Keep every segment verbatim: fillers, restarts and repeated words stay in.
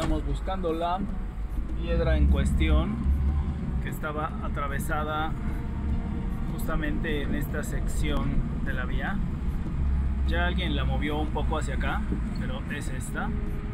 estábamos buscando la piedra en cuestión que estaba atravesada justamente en esta sección de la vía. Ya alguien la movió un poco hacia acá, pero es esta.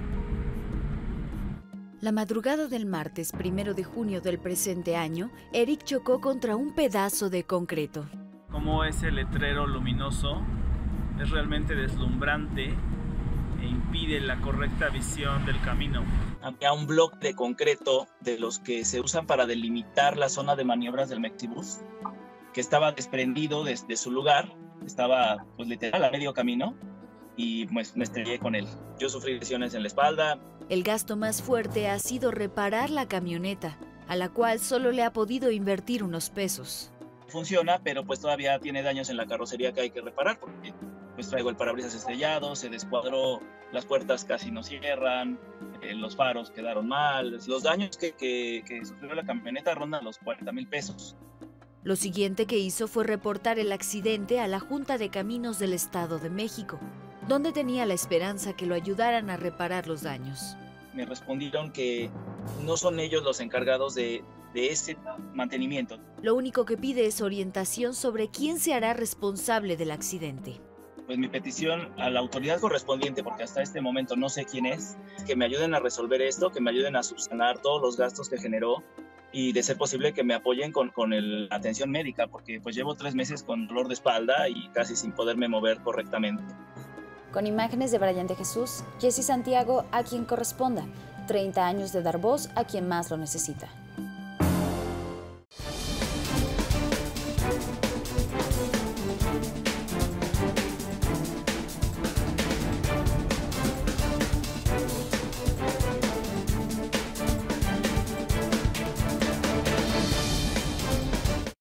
La madrugada del martes primero de junio del presente año, Eric chocó contra un pedazo de concreto. Como ese letrero luminoso es realmente deslumbrante e impide la correcta visión del camino. Había un bloque de concreto de los que se usan para delimitar la zona de maniobras del Mexibus, que estaba desprendido desde su lugar, estaba pues literal a medio camino y pues me estrellé con él. Yo sufrí lesiones en la espalda. El gasto más fuerte ha sido reparar la camioneta, a la cual solo le ha podido invertir unos pesos. Funciona, pero pues todavía tiene daños en la carrocería que hay que reparar, porque pues traigo el parabrisas estrellado, se descuadró, las puertas casi no cierran, eh, los faros quedaron mal. Los daños que, que, que sufrió la camioneta rondan los cuarenta mil pesos. Lo siguiente que hizo fue reportar el accidente a la Junta de Caminos del Estado de México, donde tenía la esperanza que lo ayudaran a reparar los daños. Me respondieron que no son ellos los encargados de, de ese mantenimiento. Lo único que pide es orientación sobre quién se hará responsable del accidente. Pues mi petición a la autoridad correspondiente, porque hasta este momento no sé quién es, que me ayuden a resolver esto, que me ayuden a subsanar todos los gastos que generó y de ser posible que me apoyen con, con el, la atención médica, porque pues llevo tres meses con dolor de espalda y casi sin poderme mover correctamente. Con imágenes de Brian de Jesús, Jessy Santiago a quien corresponda, treinta años de dar voz a quien más lo necesita.